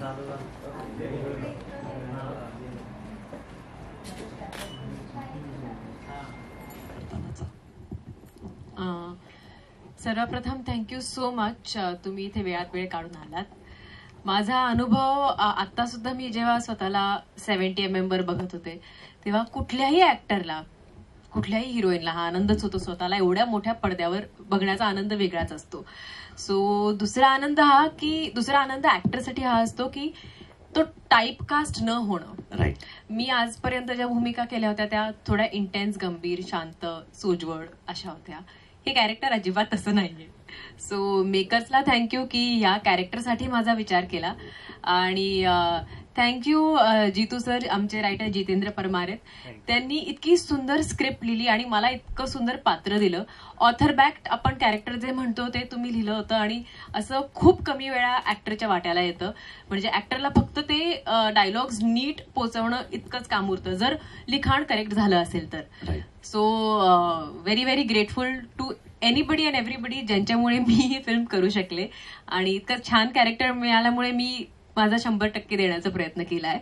सर्वप्रथम thank you so much, तुम्ही इथे वेळात वेळ काढून आलात. माझा अनुभव आता सुद्धा मी जेव्हा स्वतःला 70mm वर बघत होते तेव्हा कुठल्याही ऍक्टरला, कुठल्याही हिरोईनला हा आनंदच होतो, स्वतःला एवढ्या मोठ्या पडद्यावर बघण्याचा आनंद वेगळाच असतो. सो दुसरा आनंद ऍक्टरसाठी हा असतो की तो टाईपकास्ट न होणं. मी आजपर्यंत ज्या भूमिका केल्या होत्या त्या थोड्या इंटेन्स, गंभीर, शांत, सोज्वळ अशा होत्या. हे कॅरेक्टर अजिबात तसं नाहीये. सो मेकर्सला थँक्यू की या कॅरेक्टरसाठी माझा विचार केला. आणि थँक्यू जितू सर, आमचे रायटर जितेंद्र परमार आहेत. त्यांनी इतकी सुंदर स्क्रिप्ट लिहिली आणि मला इतकं सुंदर पात्र दिलं. ऑथर बॅक्ड आपण कॅरेक्टर जे म्हणतो ते तुम्ही लिहिलं होतं आणि असं खूप कमी वेळा ऍक्टरच्या वाट्याला येतं. म्हणजे ऍक्टरला फक्त ते डायलॉग्स नीट पोचवणं इतकंच काम उरतं जर लिखाण करेक्ट झालं असेल तर. So very very grateful to anybody and everybody ज्यांच्यामुळे मी ही फिल्म करू शकले. आणि इतकं छान कॅरेक्टर मिळाल्यामुळे मी माझा 100% देण्याचा प्रयत्न केलाय.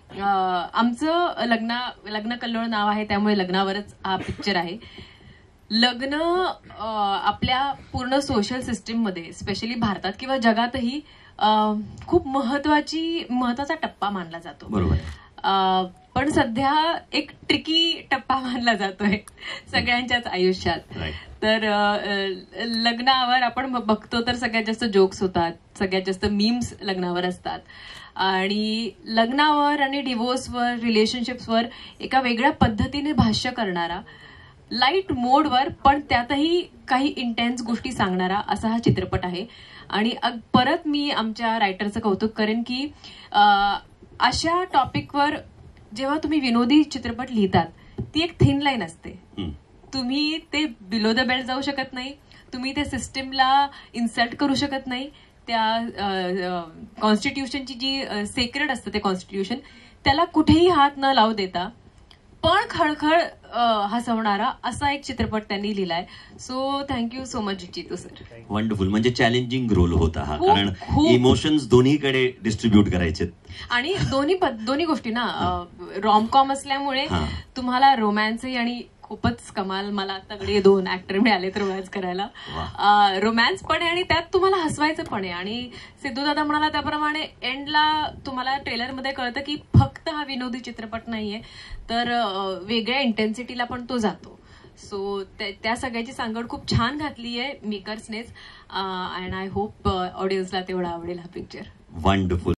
आमचं लग्न कल्लोळ नाव आहे त्यामुळे लग्नावरच हा पिक्चर आहे. लग्न आपल्या पूर्ण सोशल सिस्टीम मध्ये, स्पेशली भारतात किंवा जगातही खूप महत्वाचा टप्पा मानला जातो. बरोबर. पण सध्या एक ट्रिकी टप्पा मानला जातोय सगळ्यांच्याच आयुष्यात. तर लग्नावर आपण बघतो तर सगळ्यात जास्त जोक्स होतात, सगळ्यात जास्त मीम्स लग्नावर असतात. आणि लग्नावर आणि डिवोर्सवर, रिलेशनशिप्सवर एका वेगळ्या पद्धतीने भाष्य करणारा, लाईट मोडवर पण त्यातही काही इंटेन्स गोष्टी सांगणारा असा हा चित्रपट आहे. आणि परत मी आमच्या रायटरचं कौतुक करेन की अशा टॉपिकवर जेव्हा तुम्ही विनोदी चित्रपट लिहितात ती एक थिन लाईन असते. तुम्ही ते बिलो द बेल्ट जाऊ शकत नाही, तुम्ही त्या सिस्टीमला इन्सल्ट करू शकत नाही. त्या कॉन्स्टिट्यूशनची जी सेक्रेड असतं ते कॉन्स्टिट्यूशन, त्याला कुठेही हात न लावू देता पण खळखळ हसवणारा असा एक चित्रपट त्यांनी लिहिलाय. So thank you so much Jitu sir. Wonderful. म्हणजे चॅलेंजिंग रोल होता हा, कारण इमोशन्स दोन्हीकडे डिस्ट्रीब्यूट करायचे आणि दोन्ही गोष्टी ना, रॉमकॉम असल्यामुळे तुम्हाला रोमॅन्सही आणि खूपच कमाल. मला तगडे 2 ऍक्टर मिळाले तर रोमॅन्स करायला. रोमॅन्स पण आहे आणि त्यात तुम्हाला हसवायचं पण आहे. आणि सिद्धू दादा म्हणाला त्याप्रमाणे एंडला तुम्हाला ट्रेलरमध्ये कळतं की फक्त हा विनोदी चित्रपट नाहीये, तर वेगळ्या इंटेन्सिटीला पण तो जातो. सो त्या सगळ्याची सांगड खूप छान घातली आहे मेकर्सनेच. अँड आय होप ऑडियन्सला तेवढा आवडेल हा पिक्चर. वंडरफुल.